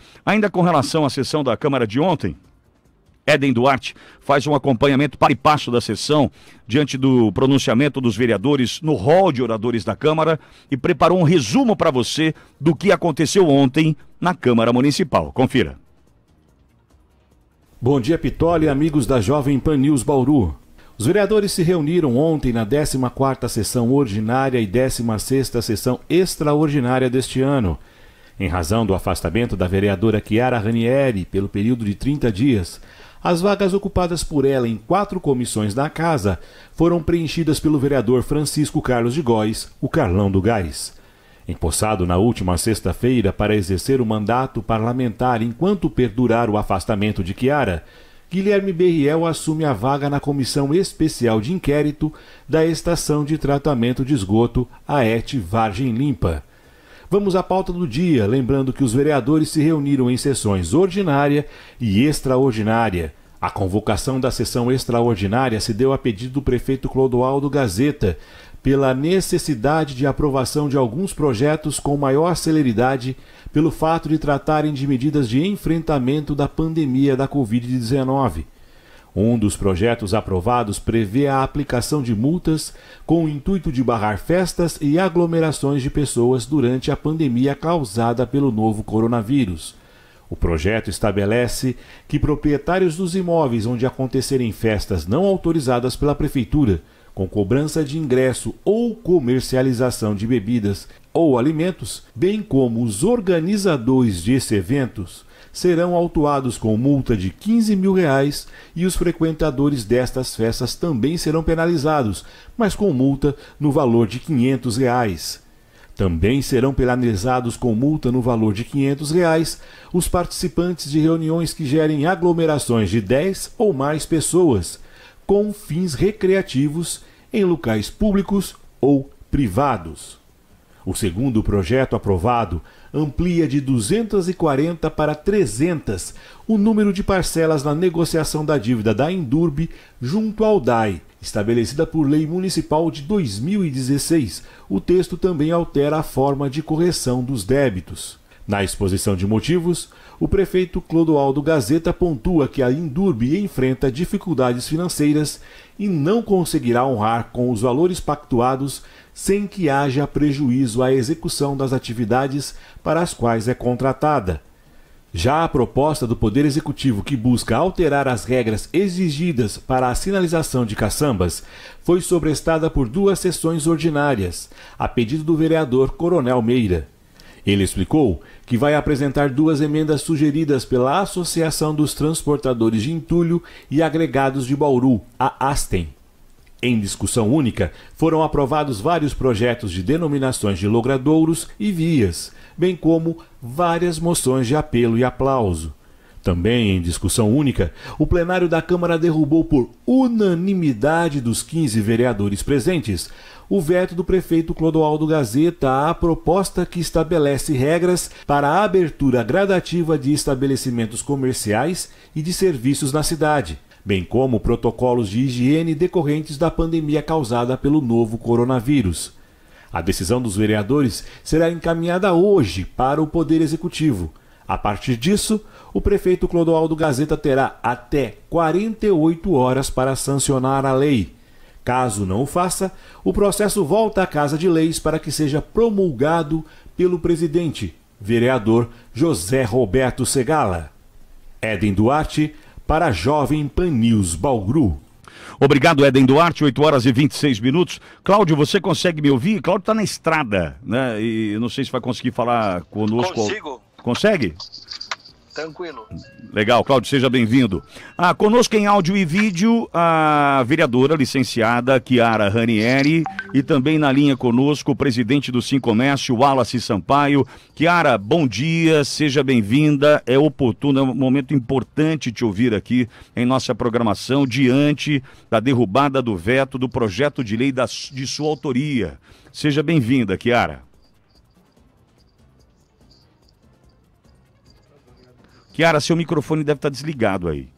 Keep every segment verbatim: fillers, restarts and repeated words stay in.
Ainda com relação à sessão da Câmara de ontem, Éden Duarte faz um acompanhamento para e passo da sessão diante do pronunciamento dos vereadores no hall de oradores da Câmara e preparou um resumo para você do que aconteceu ontem na Câmara Municipal. Confira. Bom dia, Pitoli e amigos da Jovem Pan News Bauru. Os vereadores se reuniram ontem na décima quarta sessão ordinária e décima sexta sessão extraordinária deste ano. Em razão do afastamento da vereadora Chiara Ranieri pelo período de trinta dias, as vagas ocupadas por ela em quatro comissões da Casa foram preenchidas pelo vereador Francisco Carlos de Góes, o Carlão do Gás. Empossado na última sexta-feira para exercer o mandato parlamentar enquanto perdurar o afastamento de Chiara, Guilherme Berriel assume a vaga na Comissão Especial de Inquérito da Estação de Tratamento de Esgoto AET Vargem Limpa. Vamos à pauta do dia, lembrando que os vereadores se reuniram em sessões ordinária e extraordinária. A convocação da sessão extraordinária se deu a pedido do prefeito Clodoaldo Gazeta, pela necessidade de aprovação de alguns projetos com maior celeridade, pelo fato de tratarem de medidas de enfrentamento da pandemia da covid dezenove. Um dos projetos aprovados prevê a aplicação de multas com o intuito de barrar festas e aglomerações de pessoas durante a pandemia causada pelo novo coronavírus. O projeto estabelece que proprietários dos imóveis onde acontecerem festas não autorizadas pela Prefeitura, com cobrança de ingresso ou comercialização de bebidas ou alimentos, bem como os organizadores desses eventos, serão autuados com multa de quinze mil reais e os frequentadores destas festas também serão penalizados, mas com multa no valor de quinhentos reais. Também serão penalizados com multa no valor de quinhentos reais os participantes de reuniões que gerem aglomerações de dez ou mais pessoas, com fins recreativos em locais públicos ou privados. O segundo projeto aprovado amplia de duzentas e quarenta para trezentas o número de parcelas na negociação da dívida da Indurb junto ao D A I, estabelecida por lei municipal de dois mil e dezesseis. O texto também altera a forma de correção dos débitos. Na exposição de motivos, o prefeito Clodoaldo Gazeta pontua que a Indurb enfrenta dificuldades financeiras e não conseguirá honrar com os valores pactuados sem que haja prejuízo à execução das atividades para as quais é contratada. Já a proposta do Poder Executivo, que busca alterar as regras exigidas para a sinalização de caçambas, foi sobrestada por duas sessões ordinárias, a pedido do vereador Coronel Meira. Ele explicou que vai apresentar duas emendas sugeridas pela Associação dos Transportadores de Entulho e Agregados de Bauru, a ASTEM. Em discussão única, foram aprovados vários projetos de denominações de logradouros e vias, bem como várias moções de apelo e aplauso. Também em discussão única, o plenário da Câmara derrubou por unanimidade dos quinze vereadores presentes o veto do prefeito Clodoaldo Gazeta à proposta que estabelece regras para a abertura gradativa de estabelecimentos comerciais e de serviços na cidade, bem como protocolos de higiene decorrentes da pandemia causada pelo novo coronavírus. A decisão dos vereadores será encaminhada hoje para o Poder Executivo. A partir disso, o prefeito Clodoaldo Gazeta terá até quarenta e oito horas para sancionar a lei. Caso não o faça, o processo volta à Casa de Leis para que seja promulgado pelo presidente, vereador José Roberto Segala. Éden Duarte, para a Jovem Pan News Bauru. Obrigado, Éden Duarte, oito horas e vinte e seis minutos. Cláudio, você consegue me ouvir? Cláudio está na estrada, né? E eu não sei se vai conseguir falar conosco. Consigo. Consegue? Tranquilo. Legal, Cláudio, seja bem-vindo. Ah, conosco em áudio e vídeo, a vereadora licenciada Chiara Ranieri e também na linha conosco o presidente do Sincomércio, Wallace Sampaio. Chiara, bom dia, seja bem-vinda. É oportuno, é um momento importante te ouvir aqui em nossa programação diante da derrubada do veto do projeto de lei da, de sua autoria. Seja bem-vinda, Chiara. Chiara, seu microfone deve estar desligado aí.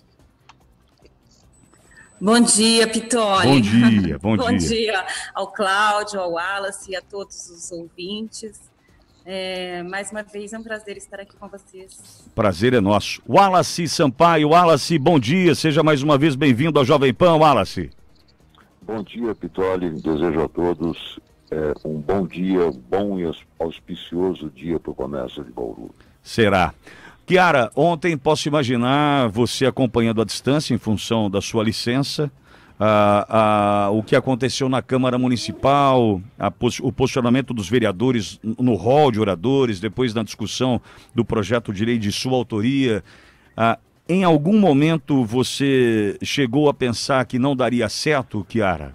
Bom dia, Pitoli. Bom dia, bom, bom dia. dia ao Cláudio, ao Wallace e a todos os ouvintes. É, mais uma vez, é um prazer estar aqui com vocês. Prazer é nosso. Wallace Sampaio. Wallace, bom dia. Seja mais uma vez bem-vindo ao Jovem Pan, Wallace. Bom dia, Pitoli. Desejo a todos é, um bom dia, bom e auspicioso dia para o comércio de Bauru. Será. Kiara, ontem posso imaginar você acompanhando à distância em função da sua licença, ah, ah, o que aconteceu na Câmara Municipal, a, o posicionamento dos vereadores no hall de oradores, depois da discussão do projeto de lei de sua autoria. Ah, em algum momento você chegou a pensar que não daria certo, Kiara?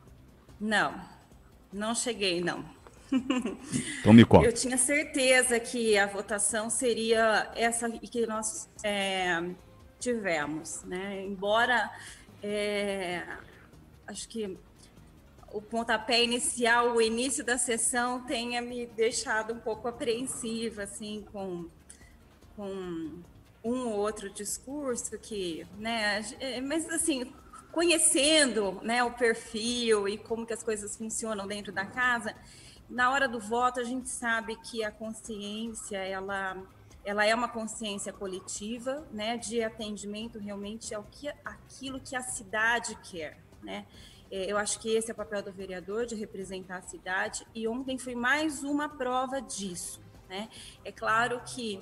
Não, não cheguei, não. Então me conta. Eu tinha certeza que a votação seria essa que nós é, tivemos, né? Embora é, acho que o pontapé inicial, o início da sessão tenha me deixado um pouco apreensiva, assim, com, com um ou outro discurso que, né? Mas assim, conhecendo, né, o perfil e como que as coisas funcionam dentro da casa. Na hora do voto, a gente sabe que a consciência, ela, ela é uma consciência coletiva, né, de atendimento realmente ao que, aquilo que a cidade quer, né? Eu acho que esse é o papel do vereador, de representar a cidade, e ontem foi mais uma prova disso, né? É claro que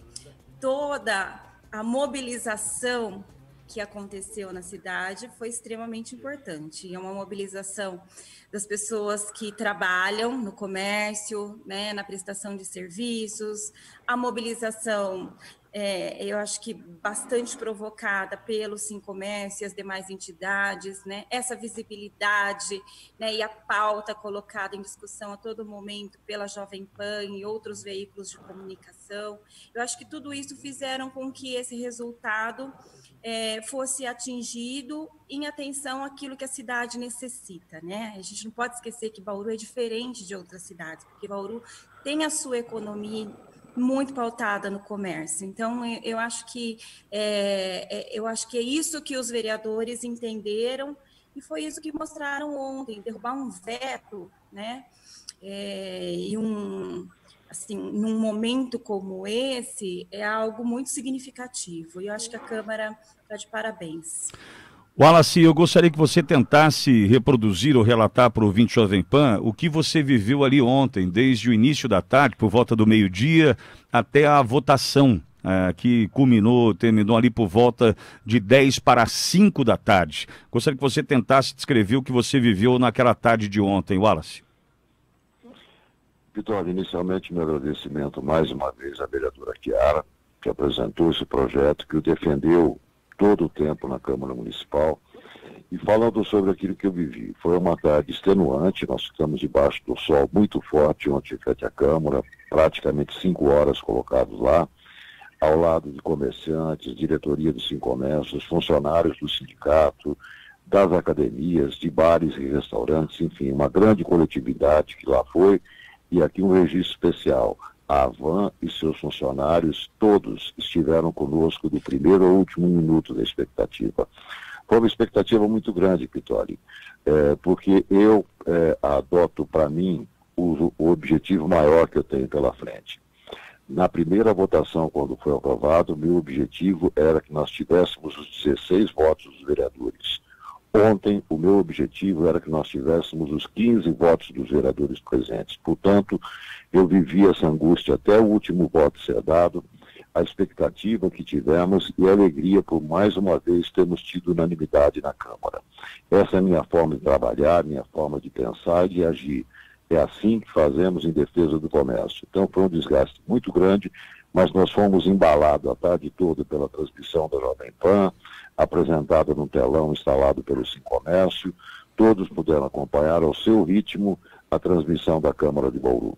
toda a mobilização que aconteceu na cidade foi extremamente importante. É uma mobilização das pessoas que trabalham no comércio, né, na prestação de serviços, a mobilização, é, eu acho que bastante provocada pelo Sincomércio e as demais entidades, né, essa visibilidade, né, e a pauta colocada em discussão a todo momento pela Jovem Pan e outros veículos de comunicação. Eu acho que tudo isso fizeram com que esse resultado É, fosse atingido em atenção àquilo que a cidade necessita, né? A gente não pode esquecer que Bauru é diferente de outras cidades, porque Bauru tem a sua economia muito pautada no comércio. Então, eu, eu acho que é, é, eu acho que é isso que os vereadores entenderam e foi isso que mostraram ontem, derrubar um veto, né? É, e um assim, num momento como esse, é algo muito significativo. E eu acho que a Câmara está de parabéns. Wallace, eu gostaria que você tentasse reproduzir ou relatar para o ouvinte Jovem Pan o que você viveu ali ontem, desde o início da tarde, por volta do meio-dia, até a votação, é, que culminou, terminou ali por volta de dez para cinco da tarde. Gostaria que você tentasse descrever o que você viveu naquela tarde de ontem, Wallace. Vitor, inicialmente meu agradecimento mais uma vez à vereadora Kiara, que apresentou esse projeto, que o defendeu todo o tempo na Câmara Municipal. E falando sobre aquilo que eu vivi, foi uma tarde extenuante, nós ficamos debaixo do sol muito forte ontem frente à Câmara, praticamente cinco horas colocados lá, ao lado de comerciantes, diretoria do Sincomércio, funcionários do sindicato, das academias, de bares e restaurantes, enfim, uma grande coletividade que lá foi. E aqui um registro especial, a Van e seus funcionários, todos estiveram conosco do primeiro ao último minuto da expectativa. Foi uma expectativa muito grande, Pitoli, é, porque eu é, adoto para mim o, o objetivo maior que eu tenho pela frente. Na primeira votação, quando foi aprovado, meu objetivo era que nós tivéssemos os dezesseis votos dos vereadores. Ontem, o meu objetivo era que nós tivéssemos os quinze votos dos vereadores presentes. Portanto, eu vivi essa angústia até o último voto ser dado, a expectativa que tivemos e a alegria por mais uma vez termos tido unanimidade na Câmara. Essa é a minha forma de trabalhar, minha forma de pensar e de agir. É assim que fazemos em defesa do comércio. Então, foi um desgaste muito grande, mas nós fomos embalados a tarde toda pela transmissão da Jovem Pan, apresentada no telão instalado pelo Sincomércio. Todos puderam acompanhar ao seu ritmo a transmissão da Câmara de Bauru.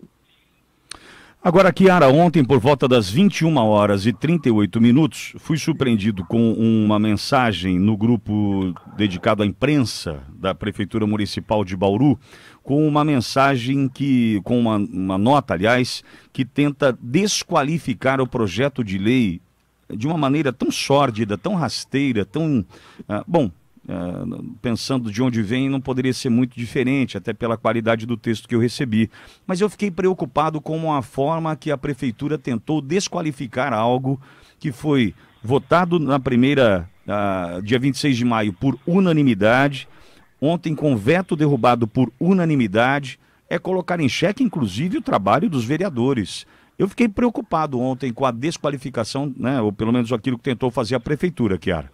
Agora, Kiara, ontem, por volta das vinte e uma horas e trinta e oito minutos, fui surpreendido com uma mensagem no grupo dedicado à imprensa da Prefeitura Municipal de Bauru, com uma mensagem que, com uma, uma nota, aliás, que tenta desqualificar o projeto de lei de uma maneira tão sórdida, tão rasteira, tão... Uh, bom, uh, pensando de onde vem, não poderia ser muito diferente, até pela qualidade do texto que eu recebi. Mas eu fiquei preocupado com a forma que a prefeitura tentou desqualificar algo que foi votado na primeira, uh, dia vinte e seis de maio, por unanimidade, ontem com veto derrubado por unanimidade, é colocar em xeque, inclusive, o trabalho dos vereadores. Eu fiquei preocupado ontem com a desqualificação, né, ou pelo menos aquilo que tentou fazer a prefeitura, Chiara.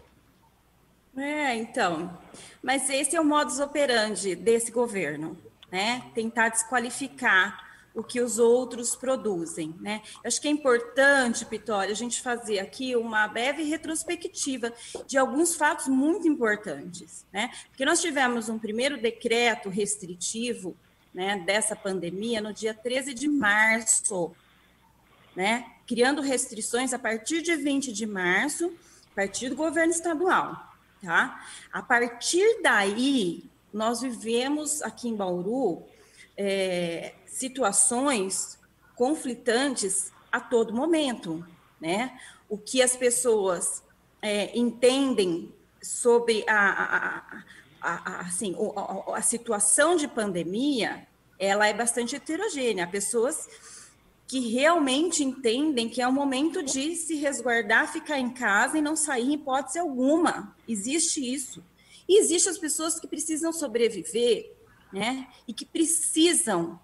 É, então, mas esse é o modus operandi desse governo, né? Tentar desqualificar o que os outros produzem, né? Eu acho que é importante, Pitoli, a gente fazer aqui uma breve retrospectiva de alguns fatos muito importantes, né? Porque nós tivemos um primeiro decreto restritivo, né, dessa pandemia no dia treze de março, né? Criando restrições a partir de vinte de março, a partir do governo estadual. Tá? A partir daí, nós vivemos aqui em Bauru é, situações conflitantes a todo momento, né? O que as pessoas é, entendem sobre a, a, a, a, assim, a, a situação de pandemia, ela é bastante heterogênea. Há pessoas que realmente entendem que é o momento de se resguardar, ficar em casa e não sair em hipótese alguma. Existe isso. E existem as pessoas que precisam sobreviver, né? E que precisam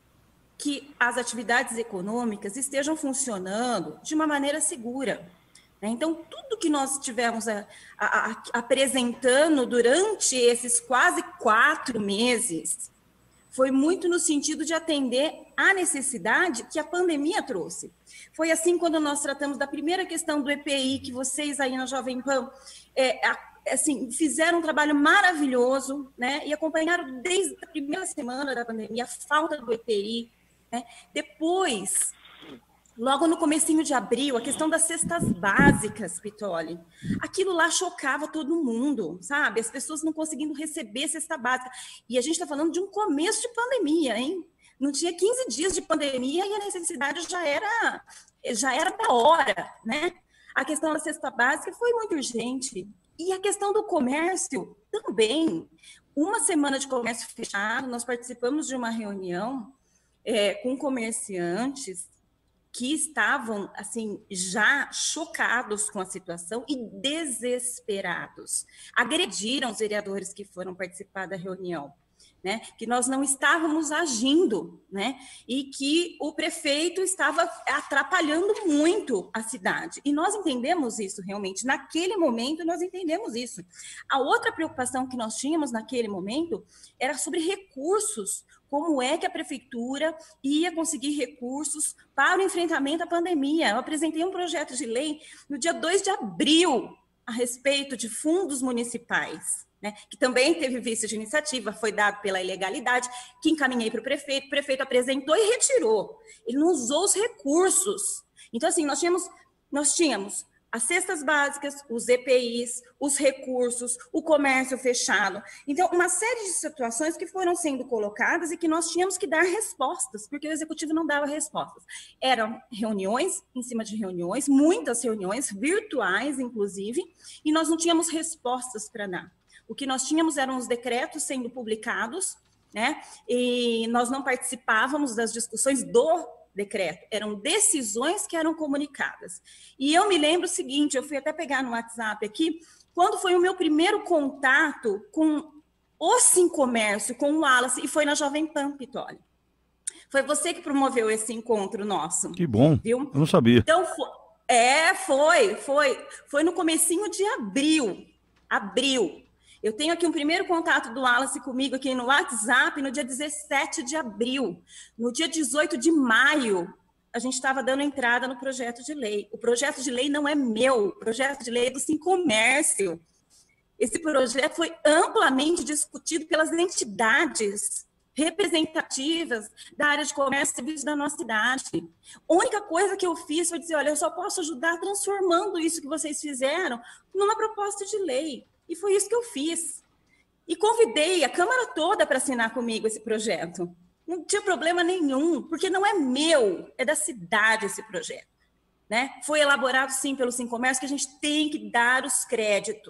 que as atividades econômicas estejam funcionando de uma maneira segura. Né? Então, tudo que nós tivemos a, a, a, apresentando durante esses quase quatro meses foi muito no sentido de atender à necessidade que a pandemia trouxe. Foi assim quando nós tratamos da primeira questão do E P I, que vocês aí na Jovem Pan é, assim, fizeram um trabalho maravilhoso, né, e acompanharam desde a primeira semana da pandemia a falta do E P I. Né? Depois, logo no comecinho de abril, a questão das cestas básicas, Pitoli, aquilo lá chocava todo mundo, sabe? As pessoas não conseguindo receber cesta básica. E a gente está falando de um começo de pandemia, hein? Não tinha quinze dias de pandemia e a necessidade já era, já era da hora, né? A questão da cesta básica foi muito urgente. E a questão do comércio também. Uma semana de comércio fechado, nós participamos de uma reunião é, com comerciantes que estavam, assim, já chocados com a situação e desesperados. Agrediram os vereadores que foram participar da reunião, né? Que nós não estávamos agindo, né? E que o prefeito estava atrapalhando muito a cidade. E nós entendemos isso realmente. Naquele momento, nós entendemos isso. A outra preocupação que nós tínhamos naquele momento era sobre recursos. Como é que a prefeitura ia conseguir recursos para o enfrentamento à pandemia? Eu apresentei um projeto de lei no dia dois de abril a respeito de fundos municipais, né, que também teve vício de iniciativa, foi dado pela ilegalidade, que encaminhei para o prefeito, o prefeito apresentou e retirou. Ele não usou os recursos. Então, assim, nós tínhamos, nós tínhamos as cestas básicas, os E P Is, os recursos, o comércio fechado. Então, uma série de situações que foram sendo colocadas e que nós tínhamos que dar respostas, porque o executivo não dava respostas. Eram reuniões em cima de reuniões, muitas reuniões, virtuais, inclusive, e nós não tínhamos respostas para dar. O que nós tínhamos eram os decretos sendo publicados, né? E nós não participávamos das discussões do decreto, eram decisões que eram comunicadas. E eu me lembro o seguinte, eu fui até pegar no WhatsApp aqui, quando foi o meu primeiro contato com o Sim Comércio, com o Wallace, e foi na Jovem Pan, Pitoli. Foi você que promoveu esse encontro nosso. Que bom, viu? Eu não sabia. Então, foi, é, foi, foi, foi no comecinho de abril, abril. Eu tenho aqui um primeiro contato do Wallace comigo aqui no WhatsApp no dia dezessete de abril. No dia dezoito de maio, a gente estava dando entrada no projeto de lei. O projeto de lei não é meu, o projeto de lei é do Sim Comércio. Esse projeto foi amplamente discutido pelas entidades representativas da área de comércio e serviços da nossa cidade. A única coisa que eu fiz foi dizer, olha, eu só posso ajudar transformando isso que vocês fizeram numa proposta de lei. E foi isso que eu fiz. E convidei a Câmara toda para assinar comigo esse projeto. Não tinha problema nenhum, porque não é meu, é da cidade esse projeto. Né? Foi elaborado, sim, pelo Sim Comércio, que a gente tem que dar os créditos.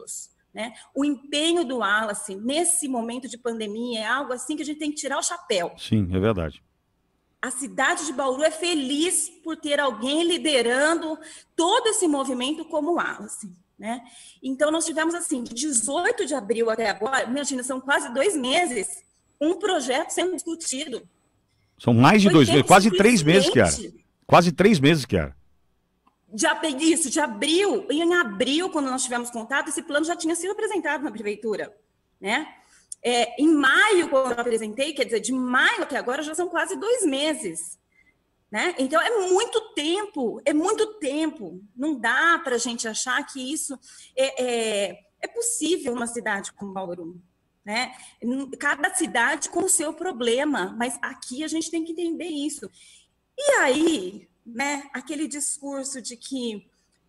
né? O empenho do Wallace nesse momento de pandemia é algo assim que a gente tem que tirar o chapéu. Sim, é verdade. A cidade de Bauru é feliz por ter alguém liderando todo esse movimento como o Wallace, né? Então, nós tivemos, assim, de dezoito de abril até agora, imagina, são quase dois meses, um projeto sendo discutido. São mais de Foi dois meses, tempo quase três meses, suficiente. Kiara. Quase três meses, Kiara. De, ab- isso, de abril, e em abril, quando nós tivemos contato, esse plano já tinha sido apresentado na prefeitura, né? É, em maio, quando eu apresentei, quer dizer, de maio até agora já são quase dois meses, né? Então, é muito tempo, é muito tempo. Não dá para a gente achar que isso é, é, é possível numa cidade como Bauru, né? Cada cidade com o seu problema, mas aqui a gente tem que entender isso. E aí, né, aquele discurso de que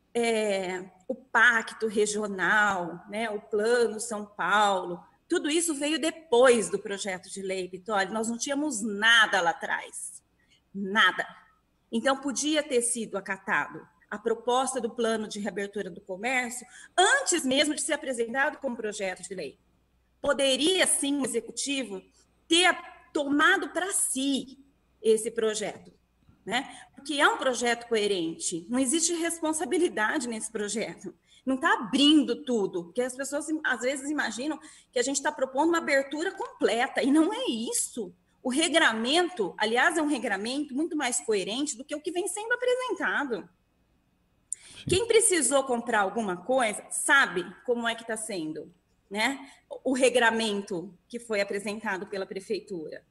é, o pacto regional, né, o Plano São Paulo, tudo isso veio depois do projeto de lei, Vitória. Nós não tínhamos nada lá atrás, nada. Então, podia ter sido acatado a proposta do plano de reabertura do comércio antes mesmo de ser apresentado como projeto de lei. Poderia, sim, o executivo ter tomado para si esse projeto, né? Porque é um projeto coerente, não existe responsabilidade nesse projeto. Não está abrindo tudo, porque as pessoas às vezes imaginam que a gente está propondo uma abertura completa, e não é isso. O regramento, aliás, é um regramento muito mais coerente do que o que vem sendo apresentado. Sim. Quem precisou comprar alguma coisa sabe como é que está sendo, né? O regramento que foi apresentado pela prefeitura.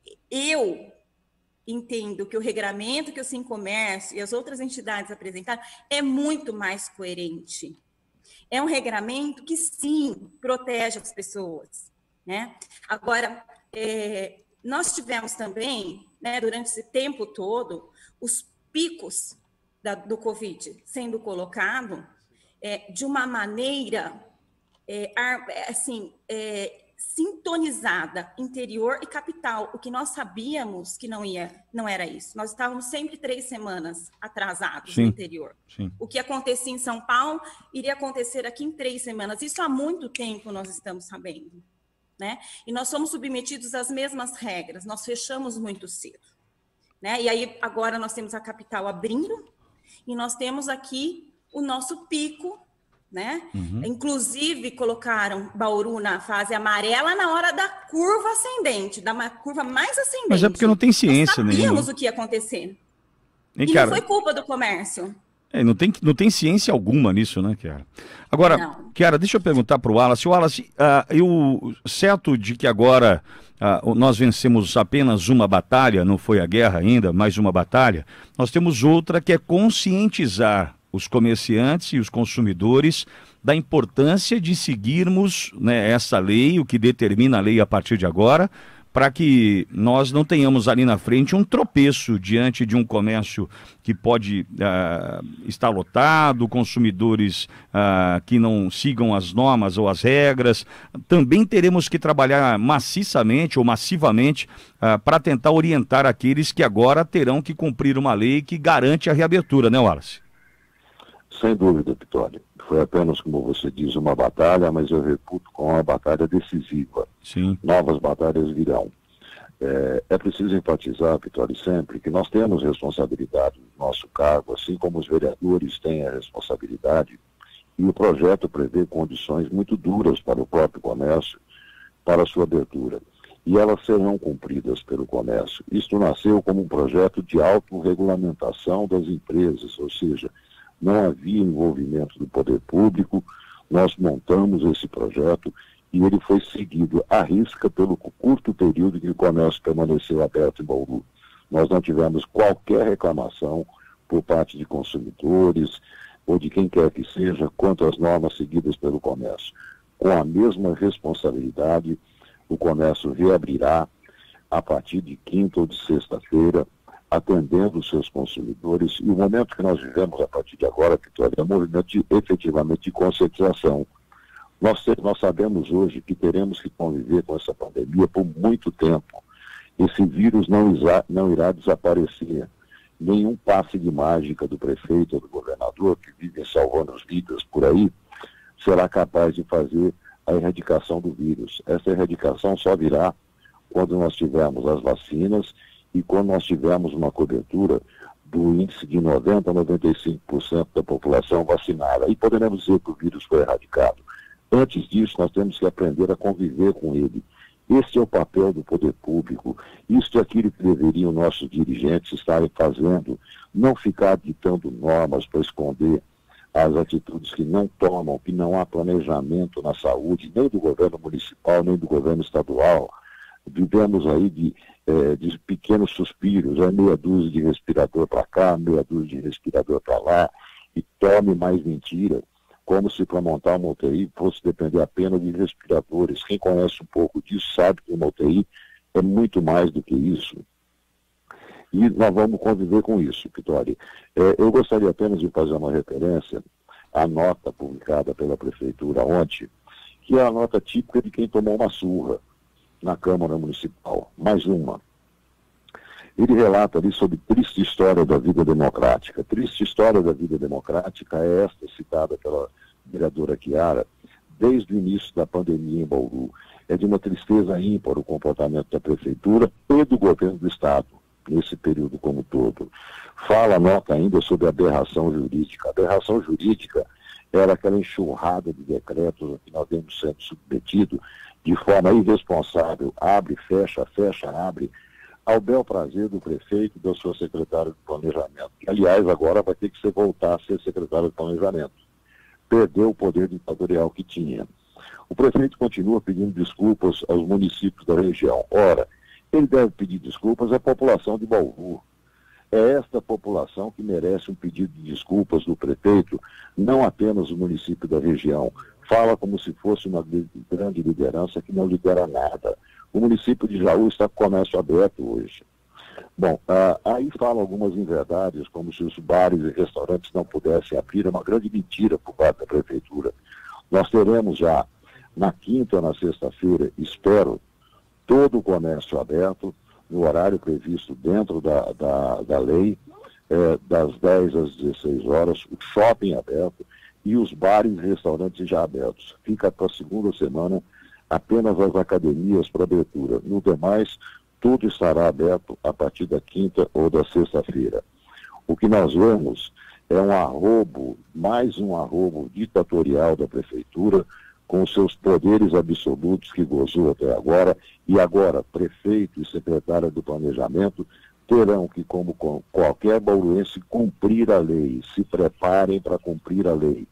Eu entendo que o regramento que o Sincomércio e as outras entidades apresentaram é muito mais coerente. É um regramento que, sim, protege as pessoas, né? Agora, é, nós tivemos também, né, durante esse tempo todo, os picos da, do Covid sendo colocado é, de uma maneira, é, assim, é, sintonizada, interior e capital, o que nós sabíamos que não ia, não era isso. Nós estávamos sempre três semanas atrasados, sim, no interior. Sim. O que acontecia em São Paulo iria acontecer aqui em três semanas. Isso há muito tempo nós estamos sabendo, né? E nós somos submetidos às mesmas regras. Nós fechamos muito cedo, né? E aí agora nós temos a capital abrindo e nós temos aqui o nosso pico, né? Uhum. Inclusive, colocaram Bauru na fase amarela na hora da curva ascendente, da curva mais ascendente. Mas é porque não tem ciência nenhuma. Nós sabíamos o que ia acontecer. E, e cara, não foi culpa do comércio. É, não, tem, não tem ciência alguma nisso, né, Kiara? Agora, não. Kiara, deixa eu perguntar para o Wallace. Wallace, uh, eu, certo de que agora uh, nós vencemos apenas uma batalha, não foi a guerra ainda, mais uma batalha, nós temos outra que é conscientizar os comerciantes e os consumidores da importância de seguirmos, né, essa lei, o que determina a lei a partir de agora, para que nós não tenhamos ali na frente um tropeço diante de um comércio que pode uh, estar lotado, consumidores uh, que não sigam as normas ou as regras. Também teremos que trabalhar maciçamente ou massivamente uh, para tentar orientar aqueles que agora terão que cumprir uma lei que garante a reabertura, né, Wallace? Sem dúvida, Vitória. Foi apenas, como você diz, uma batalha, mas eu reputo com uma batalha decisiva. Sim. Novas batalhas virão. É, é preciso enfatizar, Vitória, sempre, que nós temos responsabilidade no nosso cargo, assim como os vereadores têm a responsabilidade, e o projeto prevê condições muito duras para o próprio comércio, para a sua abertura. E elas serão cumpridas pelo comércio. Isto nasceu como um projeto de autorregulamentação das empresas, ou seja, não havia envolvimento do poder público, nós montamos esse projeto e ele foi seguido à risca pelo curto período que o comércio permaneceu aberto em Bauru. Nós não tivemos qualquer reclamação por parte de consumidores ou de quem quer que seja quanto às normas seguidas pelo comércio. Com a mesma responsabilidade, o comércio reabrirá a partir de quinta ou de sexta-feira, atendendo os seus consumidores, e o momento que nós vivemos a partir de agora, Vitória, é um movimento de, efetivamente de conscientização. Nós, nós sabemos hoje que teremos que conviver com essa pandemia por muito tempo. Esse vírus não, isa, não irá desaparecer. Nenhum passe de mágica do prefeito ou do governador, que vivem salvando as vidas por aí, será capaz de fazer a erradicação do vírus. Essa erradicação só virá quando nós tivermos as vacinas e quando nós tivermos uma cobertura do índice de noventa a noventa e cinco por cento da população vacinada. Aí poderemos dizer que o vírus foi erradicado. Antes disso, nós temos que aprender a conviver com ele. Este é o papel do poder público. Isto é aquilo que deveriam nossos dirigentes estarem fazendo. Não ficar ditando normas para esconder as atitudes que não tomam, que não há planejamento na saúde, nem do governo municipal, nem do governo estadual. Vivemos aí de, eh, de pequenos suspiros, é meia dúzia de respirador para cá, meia dúzia de respirador para lá, e tome mais mentira, como se para montar uma U T I fosse depender apenas de respiradores. Quem conhece um pouco disso sabe que uma U T I é muito mais do que isso. E nós vamos conviver com isso, Vitória. É, eu gostaria apenas de fazer uma referência à nota publicada pela Prefeitura ontem, que é a nota típica de quem tomou uma surra na Câmara Municipal. Mais uma. Ele relata ali sobre triste história da vida democrática. Triste história da vida democrática é esta citada pela vereadora Chiara desde o início da pandemia em Bauru. É de uma tristeza ímpar o comportamento da Prefeitura e do governo do Estado nesse período como todo. Fala a nota ainda sobre a aberração jurídica. A aberração jurídica era aquela enxurrada de decretos a que nós temos sendo submetido de forma irresponsável, abre, fecha, fecha, abre, ao bel prazer do prefeito e da sua secretária de planejamento, que, aliás, agora vai ter que ser voltar a ser secretário de planejamento. Perdeu o poder ditatorial que tinha. O prefeito continua pedindo desculpas aos municípios da região. Ora, ele deve pedir desculpas à população de Bauru. É esta população que merece um pedido de desculpas do prefeito, não apenas o município da região. Fala como se fosse uma grande liderança que não lidera nada. O município de Jaú está com comércio aberto hoje. Bom, ah, aí falam algumas inverdades, como se os bares e restaurantes não pudessem abrir. É uma grande mentira por parte da prefeitura. Nós teremos já, na quinta ou na sexta-feira, espero, todo o comércio aberto, no horário previsto dentro da, da, da lei, é, das dez às dezesseis horas, o shopping aberto e os bares e restaurantes já abertos. Fica para a segunda semana apenas as academias para abertura. No demais, tudo estará aberto a partir da quinta ou da sexta-feira. O que nós vemos é um arrobo, mais um arrobo ditatorial da prefeitura, com seus poderes absolutos que gozou até agora, e agora prefeito e secretária do planejamento terão que, como qualquer bauruense, cumprir a lei. Se preparem para cumprir a lei.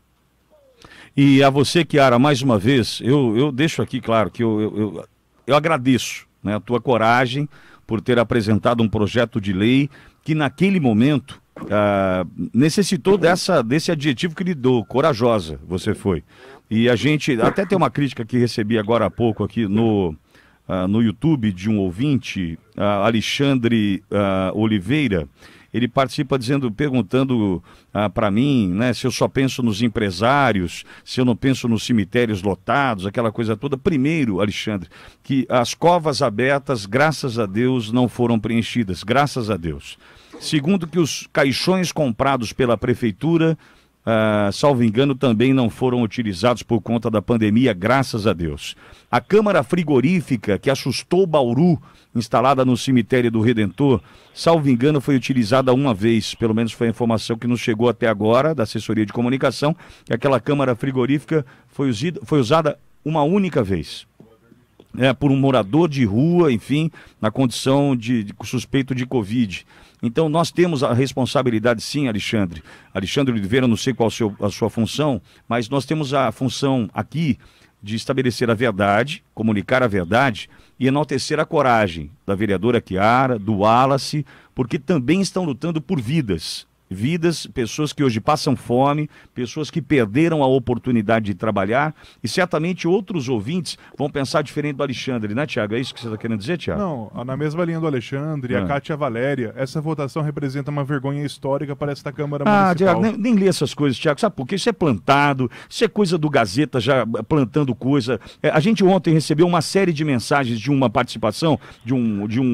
E a você, Chiara, mais uma vez, eu, eu deixo aqui claro que eu, eu, eu, eu agradeço, né, a tua coragem por ter apresentado um projeto de lei que naquele momento ah, necessitou dessa, desse adjetivo que lhe dou, corajosa, você foi. E a gente, até tem uma crítica que recebi agora há pouco aqui no, ah, no YouTube de um ouvinte, ah, Alexandre ah, Oliveira. Ele participa dizendo, perguntando ah, para mim, né, se eu só penso nos empresários, se eu não penso nos cemitérios lotados, aquela coisa toda. Primeiro, Alexandre, que as covas abertas, graças a Deus, não foram preenchidas, graças a Deus. Segundo, que os caixões comprados pela prefeitura, ah, salvo engano, também não foram utilizados por conta da pandemia, graças a Deus. A câmara frigorífica que assustou Bauru, instalada no cemitério do Redentor, salvo engano, foi utilizada uma vez, pelo menos foi a informação que nos chegou até agora, da assessoria de comunicação, que aquela câmara frigorífica foi, usida, foi usada uma única vez. É, por um morador de rua, enfim, na condição de, de suspeito de Covid. Então nós temos a responsabilidade, sim, Alexandre. Alexandre Oliveira, não sei qual a, seu, a sua função, mas nós temos a função aqui de estabelecer a verdade, comunicar a verdade e enaltecer a coragem da vereadora Chiara, do Wallace, porque também estão lutando por vidas. Vidas, pessoas que hoje passam fome, pessoas que perderam a oportunidade de trabalhar, e certamente outros ouvintes vão pensar diferente do Alexandre, né, Tiago? É isso que você está querendo dizer, Tiago? Não, na mesma linha do Alexandre, Ah. a Cátia Valéria, essa votação representa uma vergonha histórica para esta Câmara Ah, Municipal. Tiago, nem, nem lê essas coisas, Tiago, sabe por quê? Isso é plantado, isso é coisa do Gazeta já plantando coisa. É, a gente ontem recebeu uma série de mensagens de uma participação, de um, de um,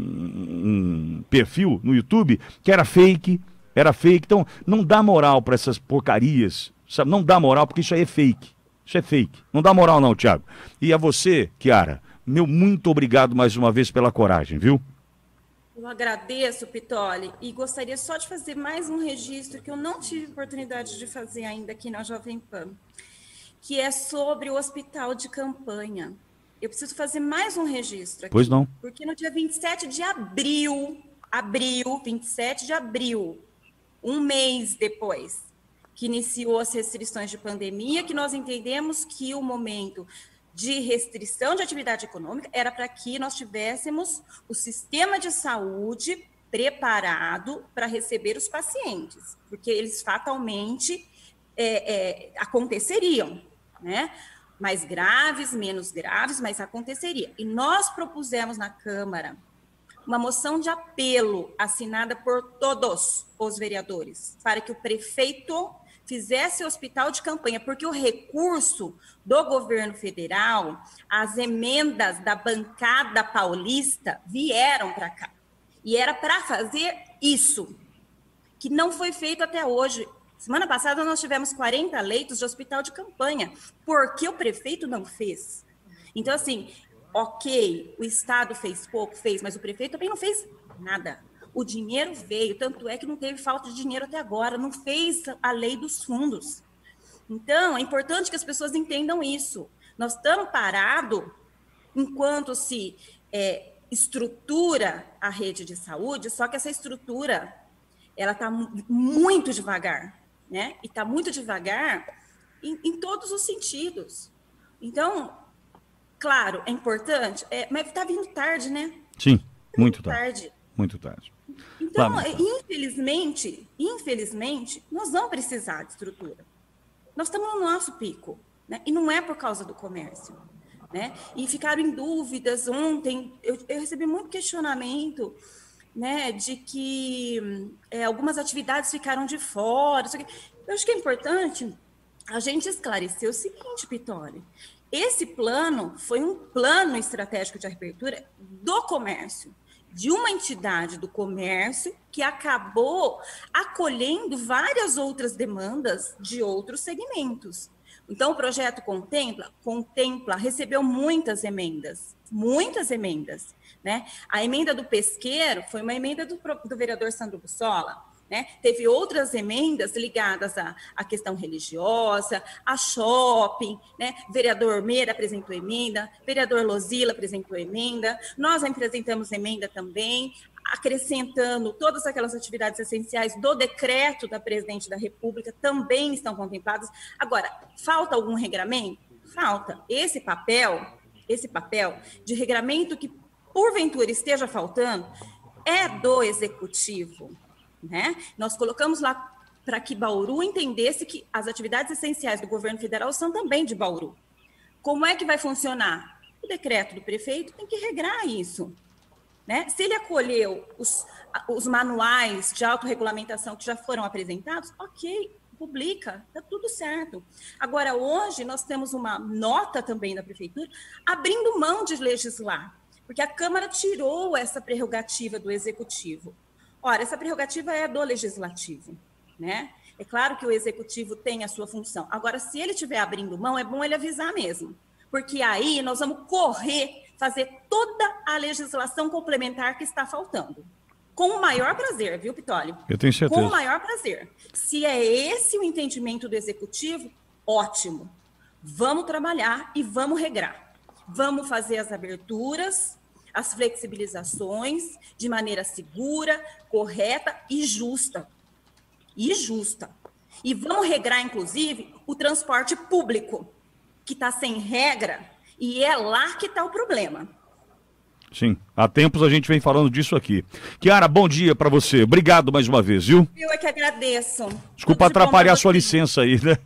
um perfil no YouTube, que era fake, era fake. Então, não dá moral para essas porcarias, sabe? Não dá moral porque isso aí é fake. Isso é fake. Não dá moral não, Thiago. E a você, Chiara, meu muito obrigado mais uma vez pela coragem, viu? Eu agradeço, Pitoli, e gostaria só de fazer mais um registro que eu não tive oportunidade de fazer ainda aqui na Jovem Pan, que é sobre o hospital de campanha. Eu preciso fazer mais um registro aqui. Pois não. Porque no dia vinte e sete de abril, abril, vinte e sete de abril, um mês depois que iniciou as restrições de pandemia, que nós entendemos que o momento de restrição de atividade econômica era para que nós tivéssemos o sistema de saúde preparado para receber os pacientes, porque eles fatalmente é, é, aconteceriam, né? Mais graves, menos graves, mas aconteceria. E nós propusemos na Câmara uma moção de apelo assinada por todos os vereadores, para que o prefeito fizesse hospital de campanha, porque o recurso do governo federal, as emendas da bancada paulista vieram para cá. E era para fazer isso, que não foi feito até hoje. Semana passada nós tivemos quarenta leitos de hospital de campanha, porque o prefeito não fez. Então, assim, ok, o Estado fez pouco, fez, mas o prefeito também não fez nada. O dinheiro veio, tanto é que não teve falta de dinheiro até agora, não fez a lei dos fundos. Então, é importante que as pessoas entendam isso. Nós estamos parados enquanto se é, estrutura a rede de saúde, só que essa estrutura ela está muito devagar, né? E está muito devagar em, em todos os sentidos. Então, claro, é importante, é, mas está vindo tarde, né? Sim, tá muito tarde. tarde. Muito tarde. Então, Lá, infelizmente, infelizmente, nós vamos precisar de estrutura. Nós estamos no nosso pico, né? E não é por causa do comércio, né? E ficaram em dúvidas ontem, eu, eu recebi muito questionamento, né, de que é, algumas atividades ficaram de fora. Eu acho que é importante a gente esclarecer o seguinte, Pitoli, esse plano foi um plano estratégico de abertura do comércio, de uma entidade do comércio que acabou acolhendo várias outras demandas de outros segmentos. Então, o projeto contempla, contempla, recebeu muitas emendas, muitas emendas, né? A emenda do pesqueiro foi uma emenda do, do vereador Sandro Bussola, né? Teve outras emendas ligadas à, à questão religiosa, a shopping, né? Vereador Meira apresentou emenda, vereador Lozila apresentou emenda, nós apresentamos emenda também, acrescentando todas aquelas atividades essenciais do decreto da Presidente da República, também estão contempladas. Agora, falta algum regramento? Falta. Esse papel, esse papel de regramento que, porventura, esteja faltando, é do Executivo, né? Nós colocamos lá para que Bauru entendesse que as atividades essenciais do governo federal são também de Bauru. Como é que vai funcionar? O decreto do prefeito tem que regrar isso, né? Se ele acolheu os, os manuais de autorregulamentação que já foram apresentados, ok, publica, está tudo certo. Agora, hoje, nós temos uma nota também da prefeitura abrindo mão de legislar, porque a Câmara tirou essa prerrogativa do Executivo. Ora, essa prerrogativa é do Legislativo, né? É claro que o Executivo tem a sua função. Agora, se ele estiver abrindo mão, é bom ele avisar mesmo, porque aí nós vamos correr, fazer toda a legislação complementar que está faltando. Com o maior prazer, viu, Pitoli? Eu tenho certeza. Com o maior prazer. Se é esse o entendimento do Executivo, ótimo. Vamos trabalhar e vamos regrar. Vamos fazer as aberturas, as flexibilizações de maneira segura, correta e justa. E justa. E vamos regrar, inclusive, o transporte público, que está sem regra, e é lá que está o problema. Sim, há tempos a gente vem falando disso aqui. Chiara, bom dia para você. Obrigado mais uma vez, viu? Eu é que agradeço. Desculpa Tudo de atrapalhar a bom sua pra licença aí, né?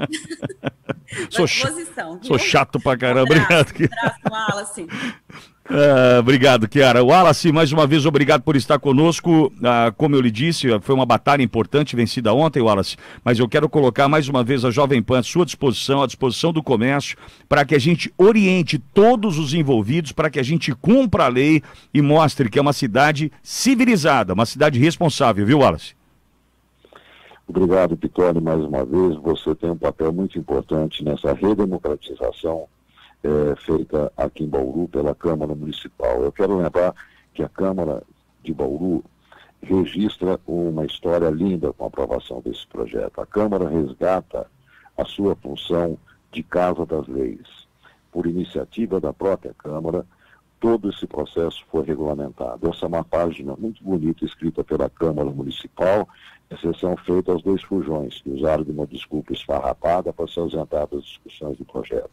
sou, ch posição, sou chato pra caramba. Um abraço, Obrigado. Um abraço, Wallace. Ah, obrigado, Chiara. Wallace, mais uma vez, obrigado por estar conosco. Ah, como eu lhe disse, foi uma batalha importante vencida ontem, Wallace, mas eu quero colocar mais uma vez a Jovem Pan à sua disposição, à disposição do comércio, para que a gente oriente todos os envolvidos, para que a gente cumpra a lei e mostre que é uma cidade civilizada, uma cidade responsável, viu, Wallace? Obrigado, Piccoli, mais uma vez. Você tem um papel muito importante nessa redemocratização é, feita aqui em Bauru pela Câmara Municipal. Eu quero lembrar que a Câmara de Bauru registra uma história linda com a aprovação desse projeto. A Câmara resgata a sua função de Casa das Leis. Por iniciativa da própria Câmara, todo esse processo foi regulamentado. Essa é uma página muito bonita escrita pela Câmara Municipal, exceção feita aos dois fujões, que usaram de uma desculpa esfarrapada para se ausentar das discussões do projeto.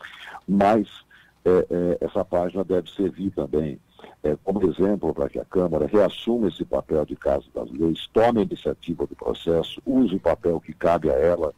Mas é, é, essa página deve servir também é, como exemplo para que a Câmara reassuma esse papel de Casa das Leis, tome a iniciativa do processo, use o papel que cabe a ela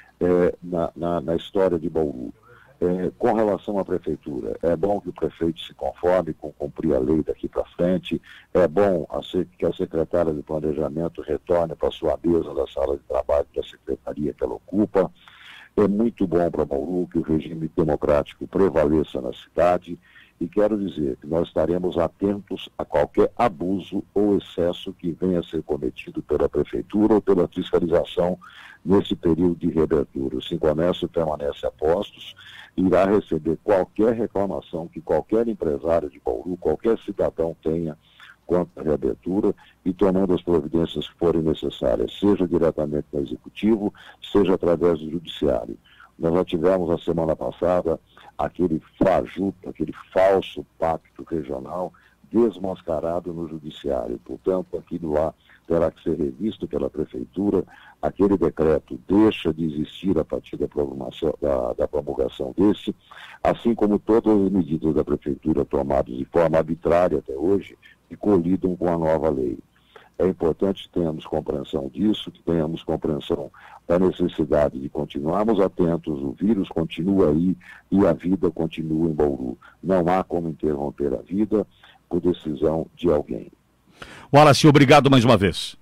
é, na, na, na história de Bauru. É, com relação à Prefeitura, é bom que o prefeito se conforme com cumprir a lei daqui para frente, é bom a ser, que a secretária de Planejamento retorne para sua mesa da sala de trabalho da Secretaria que ela ocupa. É muito bom para Bauru que o regime democrático prevaleça na cidade e quero dizer que nós estaremos atentos a qualquer abuso ou excesso que venha a ser cometido pela Prefeitura ou pela fiscalização nesse período de reabertura. O Sincomércio permanece a postos e irá receber qualquer reclamação que qualquer empresário de Bauru, qualquer cidadão tenha quanto à reabertura e tomando as providências que forem necessárias, seja diretamente no Executivo, seja através do Judiciário. Nós já tivemos na semana passada aquele fajuto, aquele falso pacto regional desmascarado no Judiciário. Portanto, aquilo lá terá que ser revisto pela Prefeitura. Aquele decreto deixa de existir a partir da promulgação, da, da promulgação desse, assim como todas as medidas da Prefeitura tomadas de forma arbitrária até hoje e colidam com a nova lei. É importante que tenhamos compreensão disso, que tenhamos compreensão da necessidade de continuarmos atentos, o vírus continua aí e a vida continua em Bauru. Não há como interromper a vida por decisão de alguém. Wallace, obrigado mais uma vez.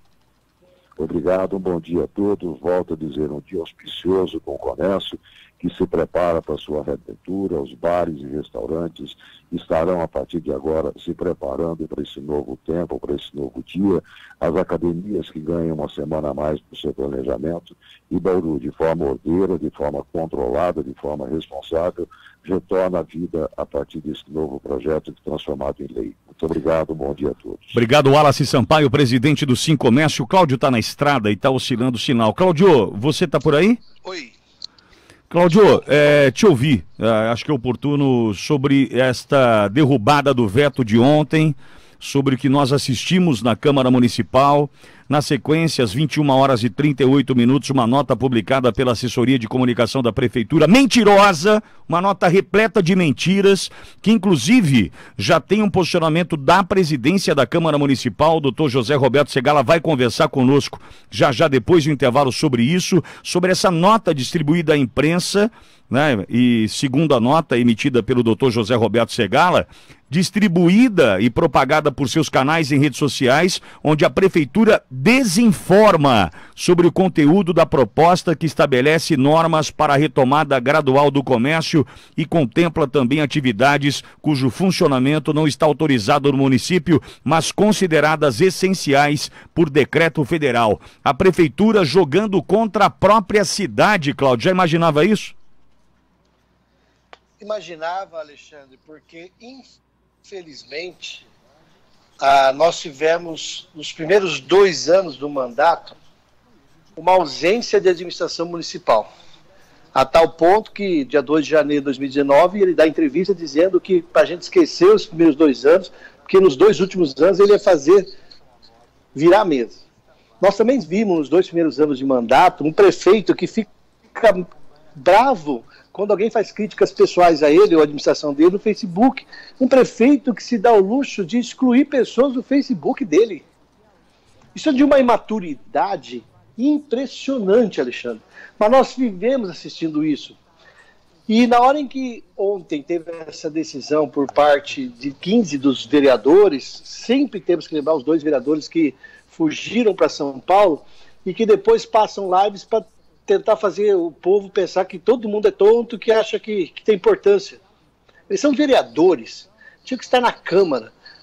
Obrigado, um bom dia a todos. Volto a dizer, um dia auspicioso com o comércio que se prepara para a sua reabertura. Os bares e restaurantes estarão, a partir de agora, se preparando para esse novo tempo, para esse novo dia. As academias que ganham uma semana a mais para o seu planejamento. E Bauru, de forma ordeira, de forma controlada, de forma responsável, retorna à vida a partir desse novo projeto transformado em lei. Muito obrigado, bom dia a todos. Obrigado, Wallace Sampaio, presidente do Sincomércio. O Cláudio está na estrada e está oscilando o sinal. Cláudio, você está por aí? Oi. Cláudio, é, te ouvi, é, acho que é oportuno, sobre esta derrubada do veto de ontem, sobre o que nós assistimos na Câmara Municipal. Na sequência, às vinte e uma horas e trinta e oito minutos, uma nota publicada pela Assessoria de Comunicação da Prefeitura, mentirosa, uma nota repleta de mentiras, que inclusive já tem um posicionamento da presidência da Câmara Municipal. O doutor José Roberto Segala vai conversar conosco já já depois do intervalo sobre isso, sobre essa nota distribuída à imprensa, né, e segundo a nota emitida pelo doutor José Roberto Segala, distribuída e propagada por seus canais em redes sociais, onde a Prefeitura desinforma sobre o conteúdo da proposta que estabelece normas para a retomada gradual do comércio e contempla também atividades cujo funcionamento não está autorizado no município, mas consideradas essenciais por decreto federal. A Prefeitura jogando contra a própria cidade, Cláudio. Já imaginava isso? Imaginava, Alexandre, porque infelizmente ah, nós tivemos nos primeiros dois anos do mandato uma ausência de administração municipal, a tal ponto que dia dois de janeiro de dois mil e dezenove ele dá entrevista dizendo que para a gente esquecer os primeiros dois anos, porque nos dois últimos anos ele ia fazer virar a mesa. Nós também vimos nos dois primeiros anos de mandato um prefeito que fica bravo quando alguém faz críticas pessoais a ele ou a administração dele no Facebook. Um prefeito que se dá o luxo de excluir pessoas do Facebook dele. Isso é de uma imaturidade impressionante, Alexandre. Mas nós vivemos assistindo isso. E na hora em que ontem teve essa decisão por parte de quinze dos vereadores, sempre temos que lembrar os dois vereadores que fugiram para São Paulo e que depois passam lives para tentar fazer o povo pensar que todo mundo é tonto, que acha que, que tem importância. Eles são vereadores, tinham que estar na Câmara,